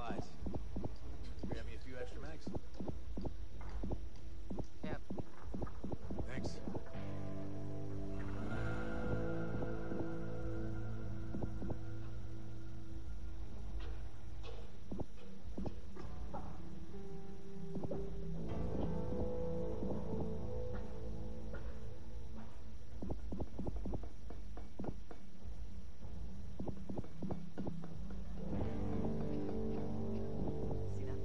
supplies. Grab me a few extra mags. Yep. Thanks. See that?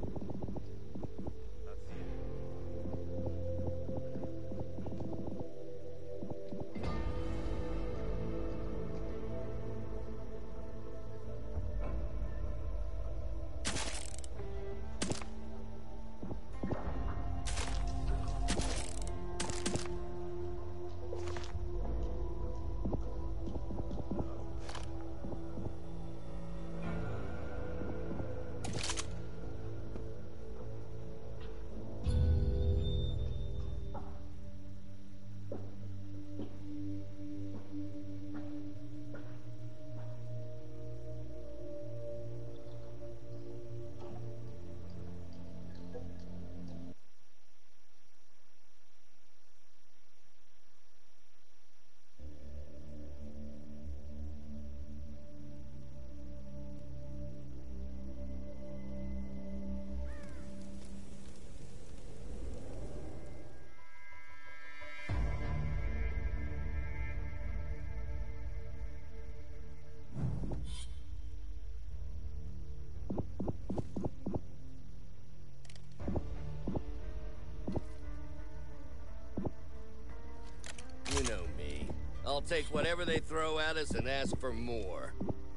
You know me. I'll take whatever they throw at us and ask for more.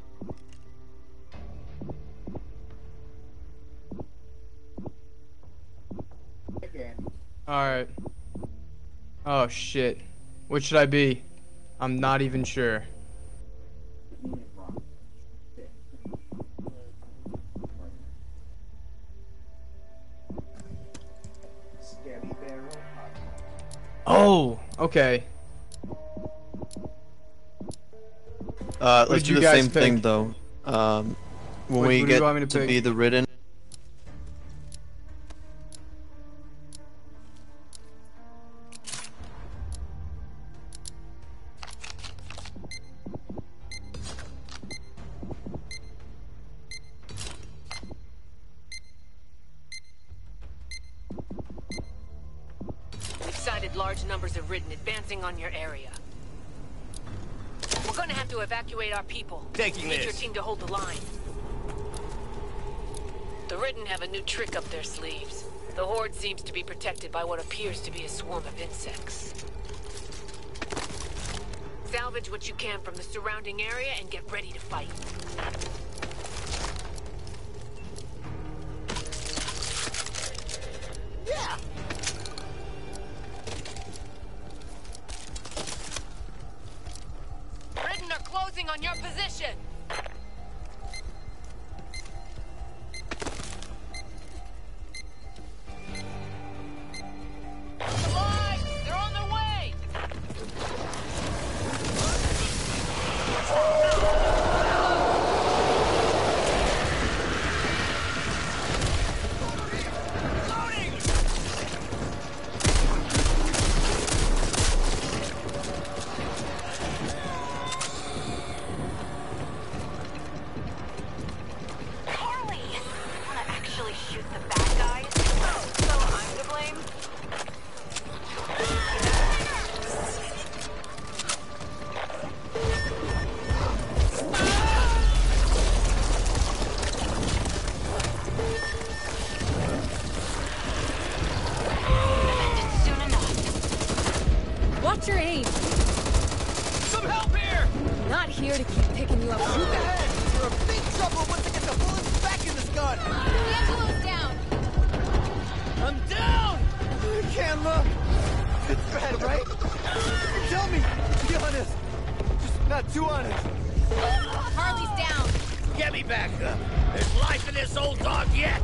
Alright. Oh shit. What should I be? I'm not even sure. Oh, okay. Let's did do you the guys same thing pick? though. When What we do get you want me to to pick? be the ridden. We've sighted large numbers of Ridden advancing on your area. We're gonna have to evacuate our people. Taking Need your this. team to hold the line. The Ridden have a new trick up their sleeves. The Horde seems to be protected by what appears to be a swarm of insects. Salvage what you can from the surrounding area and get ready to fight. Ridden are closing on your position! Supplies! They're on their way! Harley! Wanna actually shoot the bad guys? Oh, so I'm to blame? Soon enough. Watch your aim. Some help here! Not here to keep picking you up. Shoot ahead! You're in big trouble once I get the bullets back in this gun! Angelo's down. I'm down! I can't look! It's bad, right? Tell me! Be honest! Just not too honest! Harley's down. Get me back up. There's life in this old dog yet.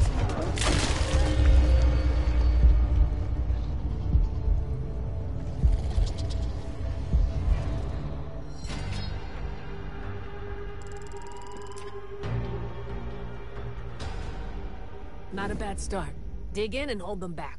Not a bad start. Dig in and hold them back.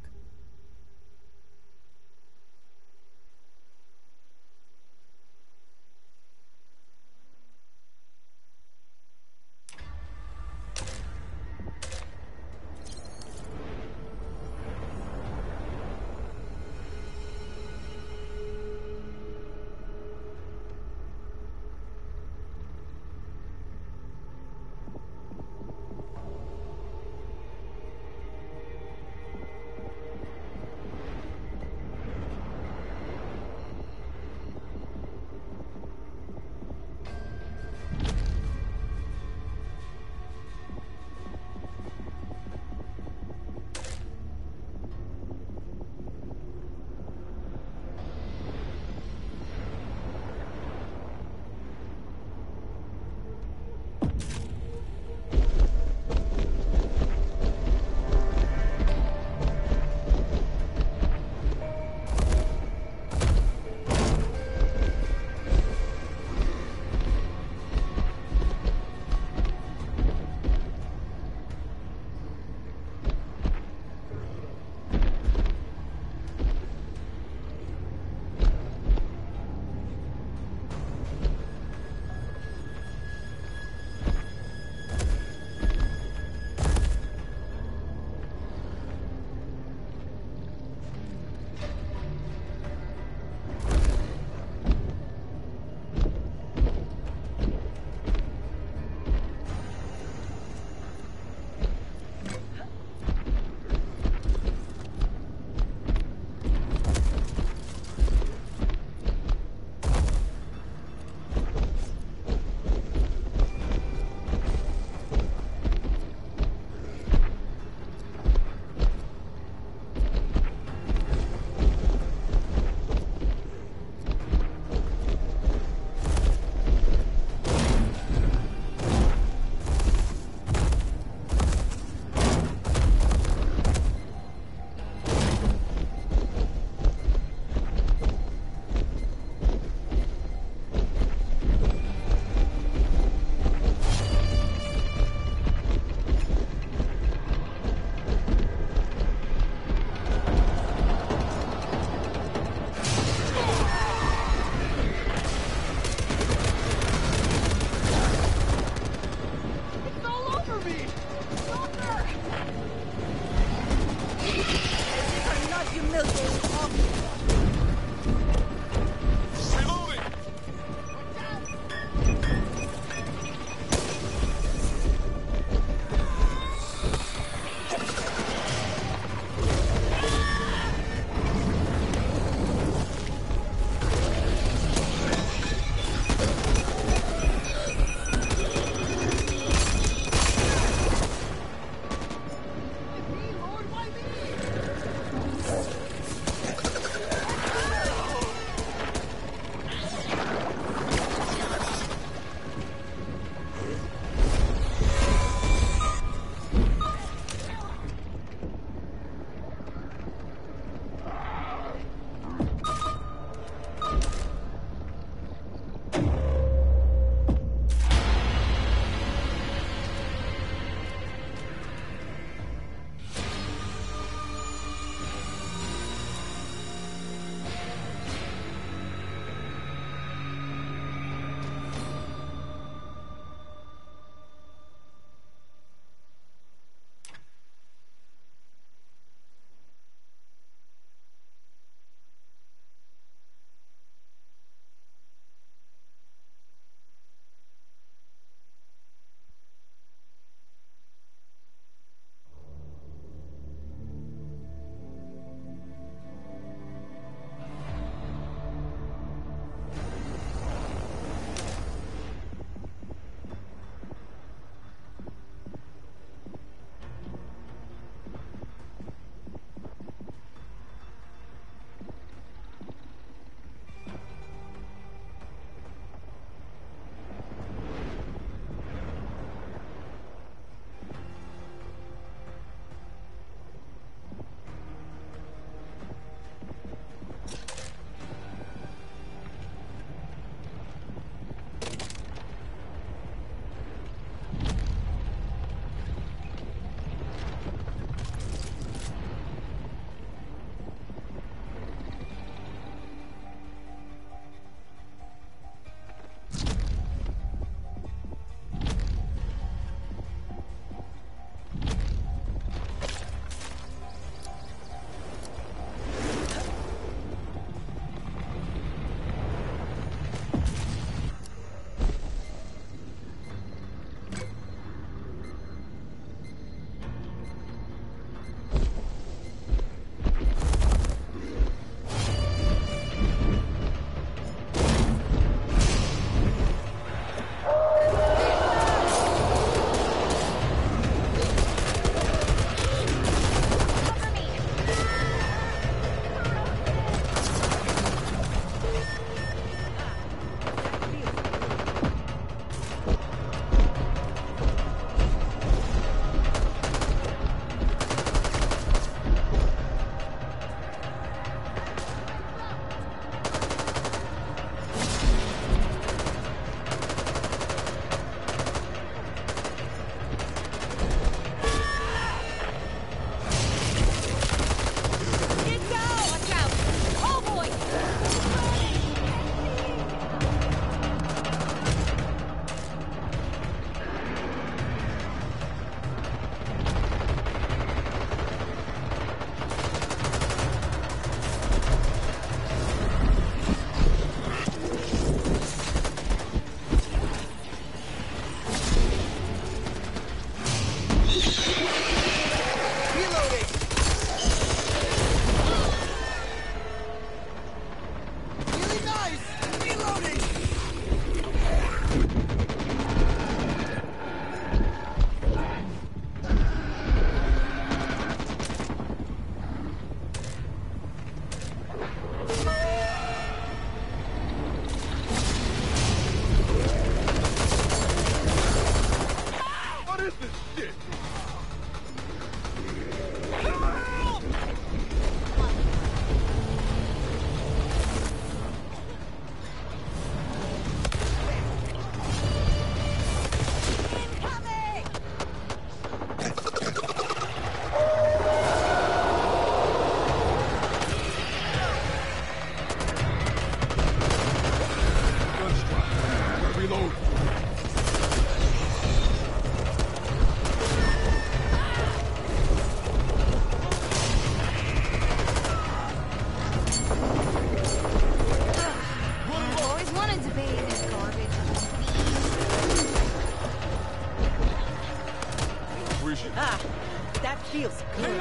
That feels good.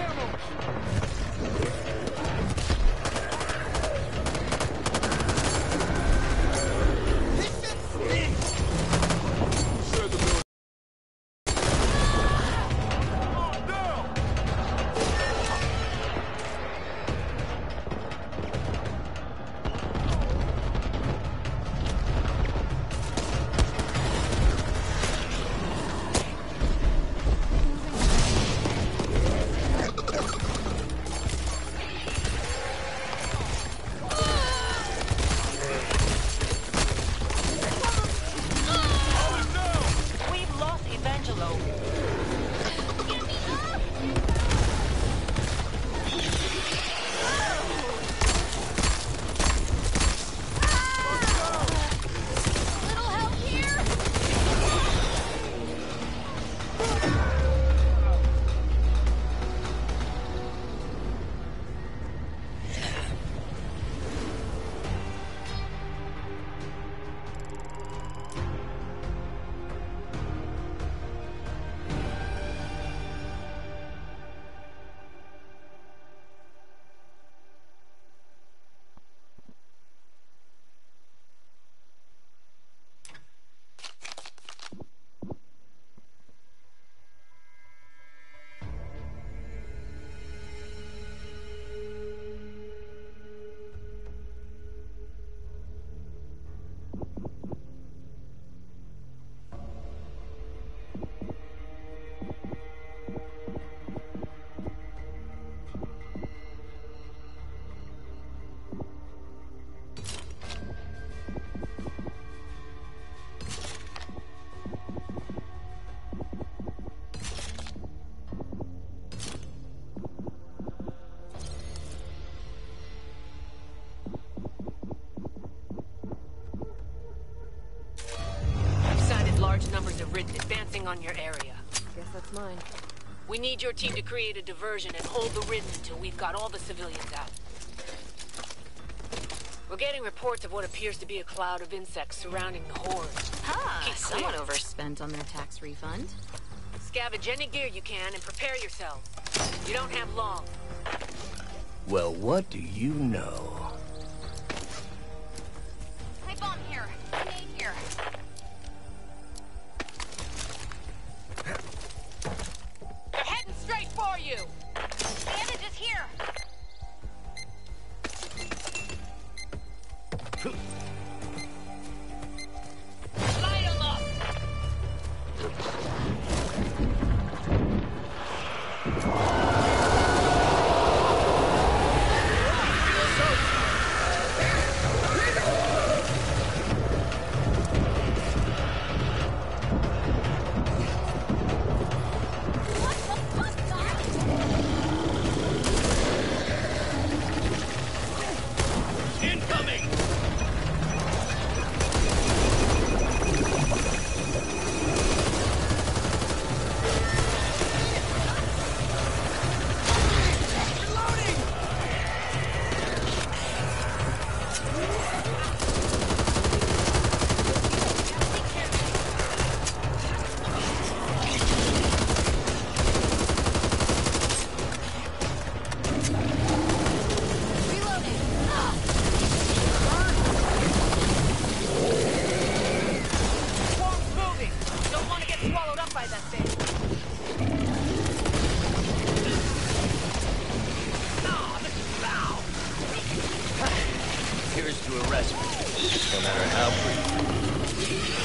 We've lost Evangelo. Little help here. I've sighted large numbers of Ridden advancing on your area. Guess that's mine. We need your team to create a diversion and hold the Ridden until we've got all the civilians out. We're getting reports of what appears to be a cloud of insects surrounding the horde. Keep Someone clear. overspent on their tax refund. Scavenge any gear you can and prepare yourselves. You don't have long. Well, what do you know? Pipe bomb here. Grenade here. They're heading straight for you! Bandage is here. Light 'em up! Incoming! Swarm's moving! Don't want to get swallowed up by that thing. Here's to arrest me, no matter how brief.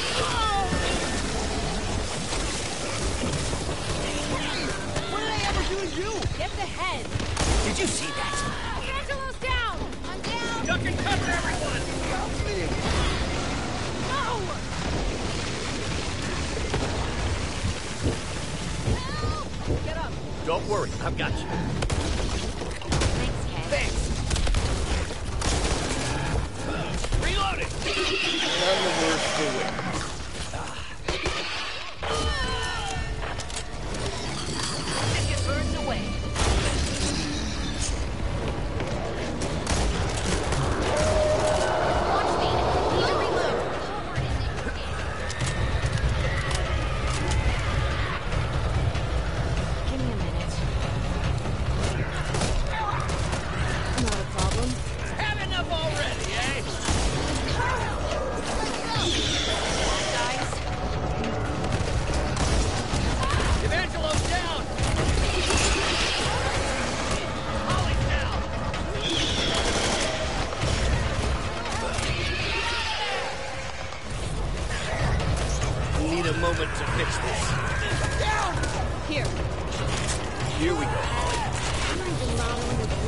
What did I ever do to you? Get the head. Did you see that? Angelo's down. I'm down. Duck and cover, everyone! Help! Get up. Don't worry, I've got you. Thanks, Kay. Thanks! Reloading! None the worse for wear. It burns away. Watch me. Need to reload. Forward is next. Give me a minute. Here we go, Molly. I'm not even modeling with